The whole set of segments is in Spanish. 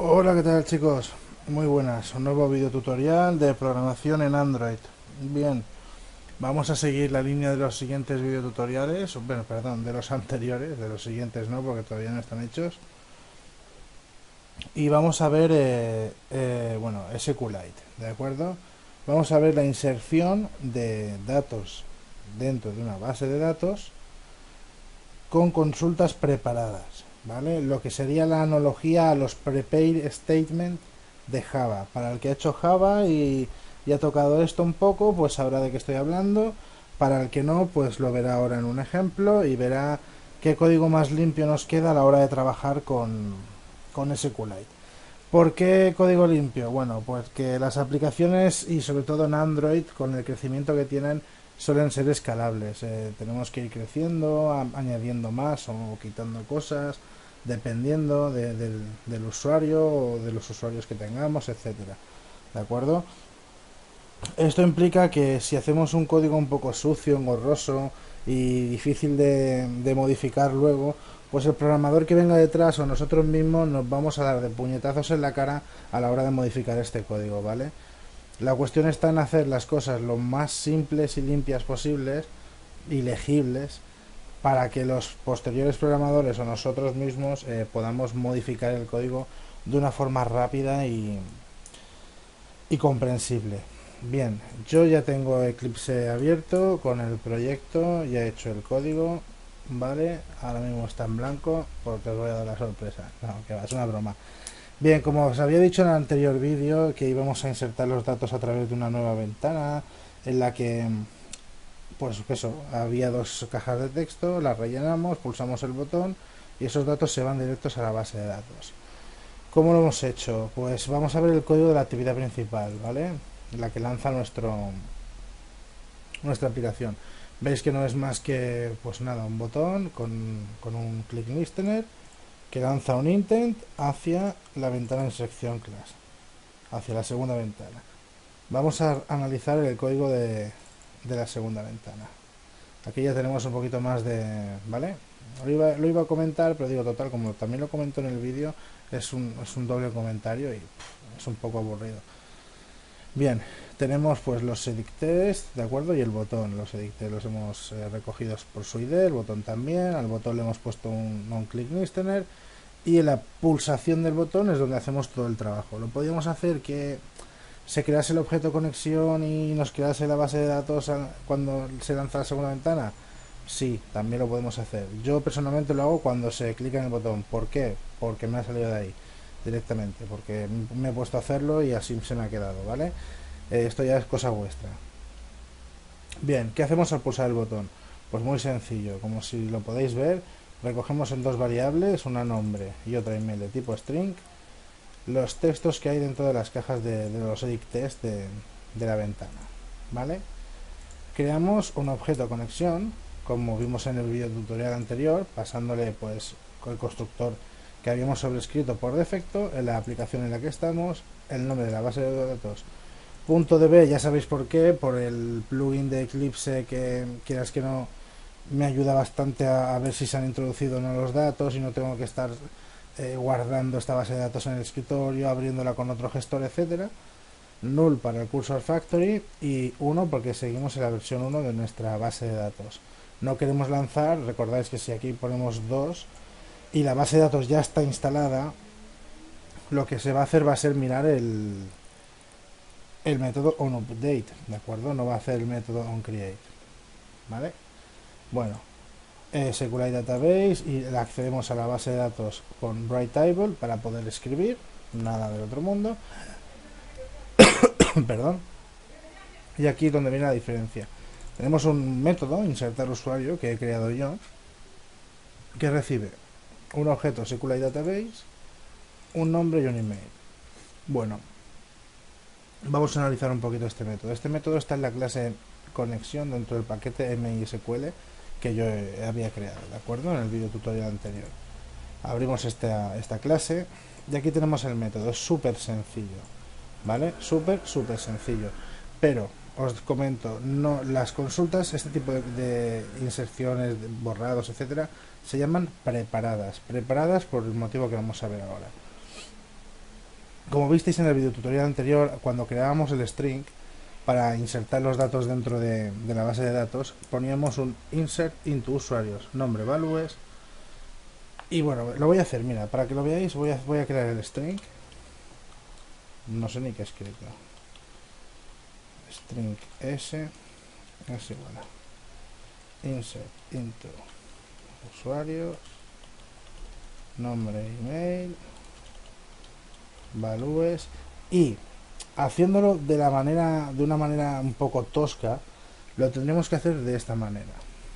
Hola, ¿qué tal chicos? Muy buenas, un nuevo video tutorial de programación en Android. Bien, vamos a seguir la línea de los siguientes videotutoriales, bueno, perdón, de los anteriores, de los siguientes no, porque todavía no están hechos. Y vamos a ver, bueno, SQLite, ¿de acuerdo? Vamos a ver la inserción de datos dentro de una base de datos con consultas preparadas, ¿vale? Lo que sería la analogía a los prepared statement de Java. Para el que ha hecho Java y ha tocado esto un poco, pues sabrá de qué estoy hablando. Para el que no, pues lo verá ahora en un ejemplo y verá qué código más limpio nos queda a la hora de trabajar con SQLite. ¿Por qué código limpio? Bueno, pues que las aplicaciones y sobre todo en Android, con el crecimiento que tienen, suelen ser escalables. Tenemos que ir creciendo, añadiendo más o quitando cosas, dependiendo del usuario o de los usuarios que tengamos, etcétera. ¿De acuerdo? Esto implica que si hacemos un código un poco sucio, engorroso y difícil de modificar luego, pues el programador que venga detrás o nosotros mismos nos vamos a dar de puñetazos en la cara a la hora de modificar este código, ¿vale? La cuestión está en hacer las cosas lo más simples y limpias posibles y legibles para que los posteriores programadores o nosotros mismos podamos modificar el código de una forma rápida y comprensible. Bien, yo ya tengo Eclipse abierto con el proyecto, ya he hecho el código, ¿vale? Ahora mismo está en blanco porque os voy a dar la sorpresa. No, que va, es una broma. Bien, como os había dicho en el anterior vídeo, que íbamos a insertar los datos a través de una nueva ventana en la que, pues eso, había dos cajas de texto, las rellenamos, pulsamos el botón y esos datos se van directos a la base de datos. ¿Cómo lo hemos hecho? Pues vamos a ver el código de la actividad principal, ¿vale? La que lanza nuestra aplicación. Veis que no es más que, pues nada, un botón con un click listener que lanza un intent hacia la ventana de selección class, hacia la segunda ventana. Vamos a analizar el código de la segunda ventana. Aquí ya tenemos un poquito más de... ¿Vale? Lo iba a comentar, pero digo, total, como también lo comento en el vídeo, es un doble comentario y es un poco aburrido. Bien, tenemos pues los edictest, ¿de acuerdo? Y el botón. Los edictest los hemos recogido por su ID, el botón también. Al botón le hemos puesto un click listener. Y en la pulsación del botón es donde hacemos todo el trabajo. Lo podíamos hacer que se crease el objeto conexión y nos crease la base de datos cuando se lanza la segunda ventana. Sí, también lo podemos hacer. Yo personalmente lo hago cuando se clica en el botón. ¿Por qué? Porque me ha salido de ahí directamente, porque me he puesto a hacerlo y así se me ha quedado, ¿vale? Esto ya es cosa vuestra. Bien, ¿qué hacemos al pulsar el botón? Pues muy sencillo, como si lo podéis ver, recogemos en dos variables, una nombre y otra email de tipo string, los textos que hay dentro de las cajas de los edit test de la ventana, ¿vale? Creamos un objeto conexión, como vimos en el vídeo tutorial anterior, pasándole pues el constructor que habíamos sobrescrito por defecto en la aplicación en la que estamos, el nombre de la base de datos punto .db, ya sabéis por qué, por el plugin de Eclipse que quieras que no me ayuda bastante a ver si se han introducido o no los datos y no tengo que estar guardando esta base de datos en el escritorio, abriéndola con otro gestor, etcétera. Null para el Cursor Factory y 1 porque seguimos en la versión 1 de nuestra base de datos. No queremos lanzar, recordáis que si aquí ponemos 2 y la base de datos ya está instalada, lo que se va a hacer va a ser mirar el método onUpdate, ¿de acuerdo? No va a hacer el método onCreate, ¿vale? Bueno, SQLite Database y accedemos a la base de datos con WriteTable para poder escribir, nada del otro mundo, perdón. Y aquí es donde viene la diferencia. Tenemos un método, insertar usuario, que he creado yo, que recibe un objeto SQLite Database, un nombre y un email. Bueno, vamos a analizar un poquito este método. Este método está en la clase conexión dentro del paquete MySQL que yo había creado, ¿de acuerdo? En el video tutorial anterior. Abrimos esta clase y aquí tenemos el método. Es súper sencillo, ¿vale? Súper sencillo. Pero os comento, no, las consultas, este tipo de inserciones, de borrados, etcétera, se llaman preparadas. Preparadas por el motivo que vamos a ver ahora. Como visteis en el video tutorial anterior, cuando creábamos el string, para insertar los datos dentro de la base de datos, poníamos un insert into usuarios, nombre, values. Y bueno, lo voy a hacer, mira, para que lo veáis, voy a crear el string. No sé ni qué he escrito. String s es igual a insert into usuarios, nombre, email, values, y haciéndolo de una manera un poco tosca, lo tendremos que hacer de esta manera.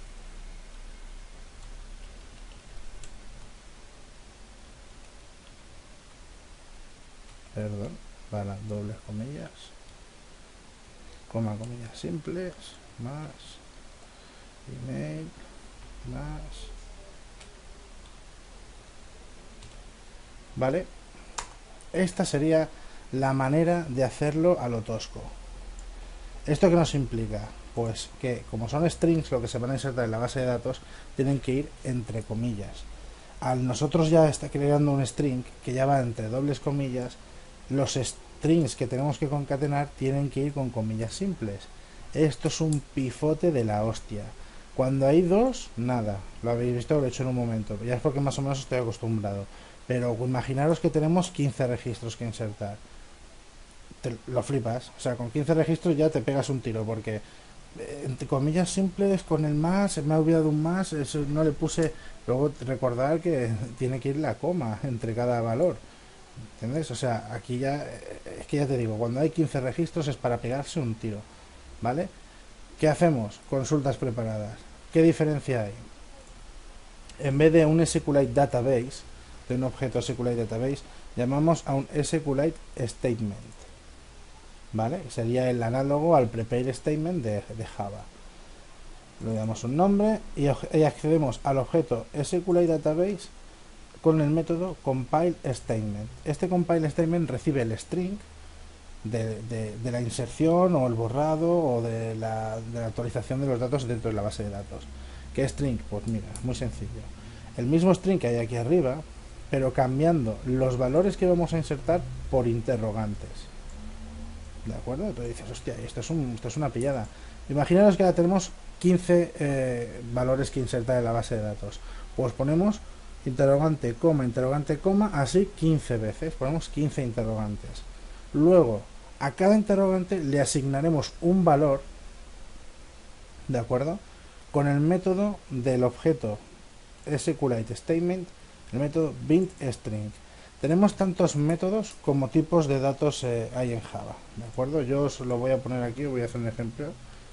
Perdón, para dobles comillas, comillas simples, más email, más, ¿vale? Esta sería la manera de hacerlo a lo tosco. ¿Esto qué nos implica? Pues que como son strings, lo que se van a insertar en la base de datos tienen que ir entre comillas. Al nosotros ya está creando un string que ya va entre dobles comillas, los strings que tenemos que concatenar tienen que ir con comillas simples. Esto es un pifote de la hostia. Cuando hay dos, nada, lo habéis visto, lo he hecho en un momento, ya es porque más o menos estoy acostumbrado. Pero imaginaros que tenemos 15 registros que insertar. Lo flipas, o sea, con 15 registros ya te pegas un tiro, porque entre comillas simples con el más, me ha olvidado un más, eso no le puse. Luego recordar que tiene que ir la coma entre cada valor, ¿entendés? O sea, aquí ya, es que ya te digo, cuando hay 15 registros es para pegarse un tiro, ¿vale? ¿Qué hacemos? Consultas preparadas. ¿Qué diferencia hay? En vez de un SQLite database, de un objeto SQLite database, llamamos a un SQLite statement, ¿vale? Sería el análogo al prepare statement de Java. Le damos un nombre y accedemos al objeto SQLite database con el método compile statement. Este compile statement recibe el string de la inserción o el borrado o de la actualización de los datos dentro de la base de datos. ¿Qué string? Pues mira, muy sencillo. El mismo string que hay aquí arriba, pero cambiando los valores que vamos a insertar por interrogantes. ¿De acuerdo? Entonces dices, hostia, esto es una pillada. Imaginaros que ahora tenemos 15 valores que insertar en la base de datos. Pues ponemos interrogante, coma, así 15 veces. Ponemos 15 interrogantes. Luego, a cada interrogante le asignaremos un valor, ¿de acuerdo? Con el método del objeto SQLite Statement, el método bint_string. Tenemos tantos métodos como tipos de datos hay en Java, ¿de acuerdo? Yo os lo voy a poner aquí, voy a hacer un ejemplo,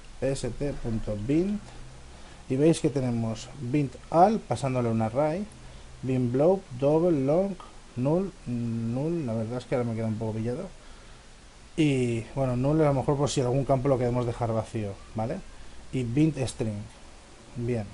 st.bint, y veis que tenemos bint_al pasándole un array, bint_blob, double, long, null, la verdad es que ahora me queda un poco pillado, y bueno, null a lo mejor por si algún campo lo queremos dejar vacío, ¿vale? Y bint_string, bien.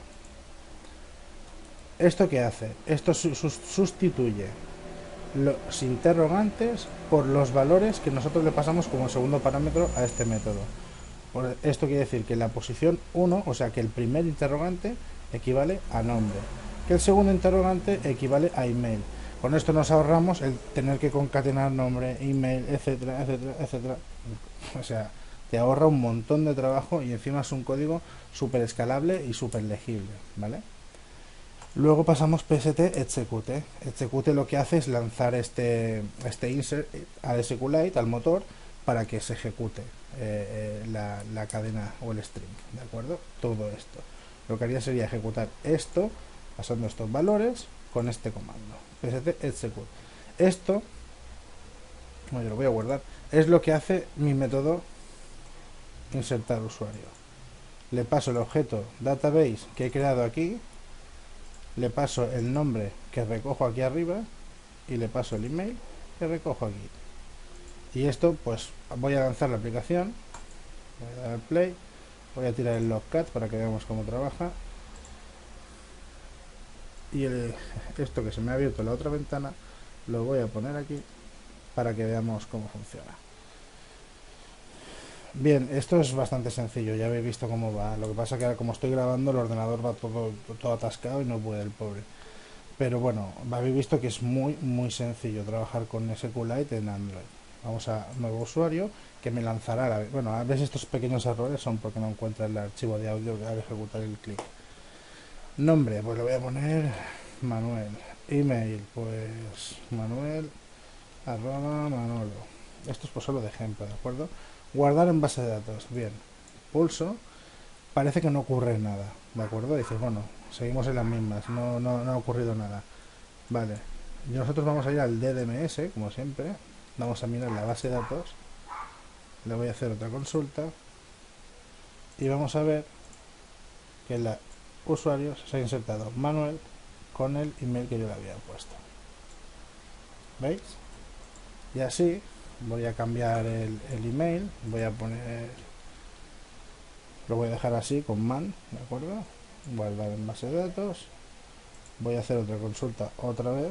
¿Esto qué hace? Esto sustituye los interrogantes por los valores que nosotros le pasamos como segundo parámetro a este método. Esto quiere decir que la posición 1, o sea que el primer interrogante equivale a nombre, que el segundo interrogante equivale a email. Con esto nos ahorramos el tener que concatenar nombre, email, etcétera, etcétera, etcétera. O sea, te ahorra un montón de trabajo y encima es un código súper escalable y súper legible, ¿vale? Luego pasamos pst execute. Execute lo que hace es lanzar este insert al SQLite, al motor, para que se ejecute la cadena o el string, ¿de acuerdo? Todo esto. Lo que haría sería ejecutar esto, pasando estos valores, con este comando. Pst execute. Esto, bueno, yo lo voy a guardar, es lo que hace mi método insertar usuario. Le paso el objeto database que he creado aquí, le paso el nombre que recojo aquí arriba y le paso el email que recojo aquí. Y esto, pues voy a lanzar la aplicación, voy a dar al play, voy a tirar el logcat para que veamos cómo trabaja. Y esto que se me ha abierto en la otra ventana lo voy a poner aquí para que veamos cómo funciona. Bien, esto es bastante sencillo, ya habéis visto cómo va. Lo que pasa que ahora, como estoy grabando, el ordenador va todo atascado y no puede, el pobre. Pero bueno, habéis visto que es muy sencillo trabajar con SQLite en Android. Vamos a nuevo usuario que me lanzará bueno, a veces estos pequeños errores son porque no encuentra el archivo de audio al ejecutar el clic. Nombre, pues le voy a poner Manuel. Email, pues Manuel arroba Manolo. Esto es pues solo de ejemplo, ¿de acuerdo? Guardar en base de datos. Bien. Pulso. Parece que no ocurre nada, ¿de acuerdo? Dices, bueno, seguimos en las mismas, no ha ocurrido nada. Vale. Y nosotros vamos a ir al DDMS, como siempre. Vamos a mirar la base de datos. Le voy a hacer otra consulta. Y vamos a ver que el usuario se ha insertado Manuel con el email que yo le había puesto. ¿Veis? Y así voy a cambiar el email. Voy a poner... Lo voy a dejar así con man, ¿de acuerdo? Guardar en base de datos. Voy a hacer otra consulta otra vez.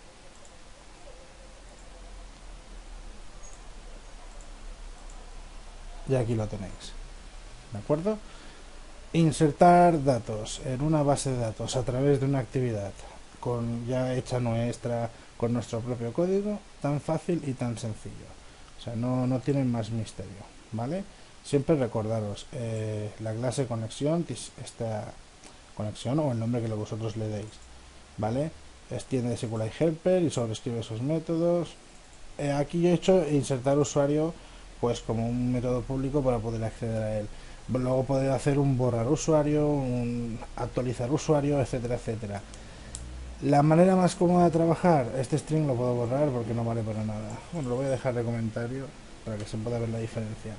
Y aquí lo tenéis. ¿De acuerdo? Insertar datos en una base de datos a través de una actividad con ya hecha nuestra, con nuestro propio código, tan fácil y tan sencillo. O sea, no tienen más misterio, ¿vale? Siempre recordaros, la clase conexión, esta conexión o el nombre que vosotros le deis, ¿vale? Extiende SQLite Helper y sobreescribe esos métodos. Aquí yo he hecho insertar usuario pues como un método público para poder acceder a él. Luego poder hacer un borrar usuario, un actualizar usuario, etcétera, etcétera. La manera más cómoda de trabajar, este string lo puedo borrar porque no vale para nada. Bueno, lo voy a dejar de comentario para que se pueda ver la diferencia.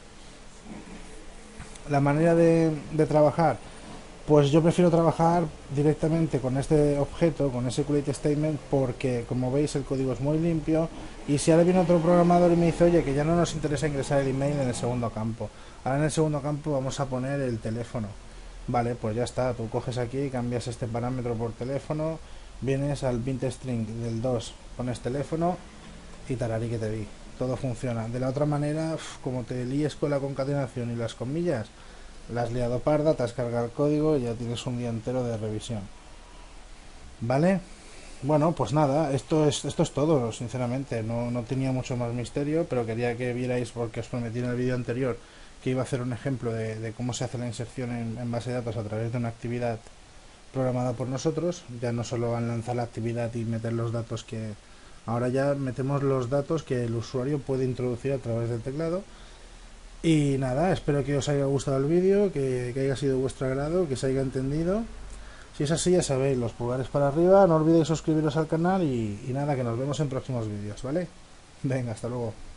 La manera de trabajar, pues yo prefiero trabajar directamente con este objeto, con ese SQLite Statement, porque como veis el código es muy limpio. Y si ahora viene otro programador y me dice, oye, que ya no nos interesa ingresar el email en el segundo campo, ahora en el segundo campo vamos a poner el teléfono. Vale, pues ya está, tú coges aquí y cambias este parámetro por teléfono, vienes al bint string del 2, pones teléfono y tararí que te vi. Todo funciona. De la otra manera, como te líes con la concatenación y las comillas, la has liado parda, te has cargado el código y ya tienes un día entero de revisión. ¿Vale? Bueno, pues nada, esto es todo, sinceramente. No tenía mucho más misterio, pero quería que vierais, porque os prometí en el vídeo anterior que iba a hacer un ejemplo de cómo se hace la inserción en base de datos a través de una actividad programada por nosotros. Ya no solo van a lanzar la actividad y meter los datos que... Ahora ya metemos los datos que el usuario puede introducir a través del teclado. Y nada, espero que os haya gustado el vídeo, que haya sido de vuestro agrado, que se haya entendido. Si es así, ya sabéis, los pulgares para arriba, no olvidéis suscribiros al canal y nada, que nos vemos en próximos vídeos, ¿vale? Venga, hasta luego.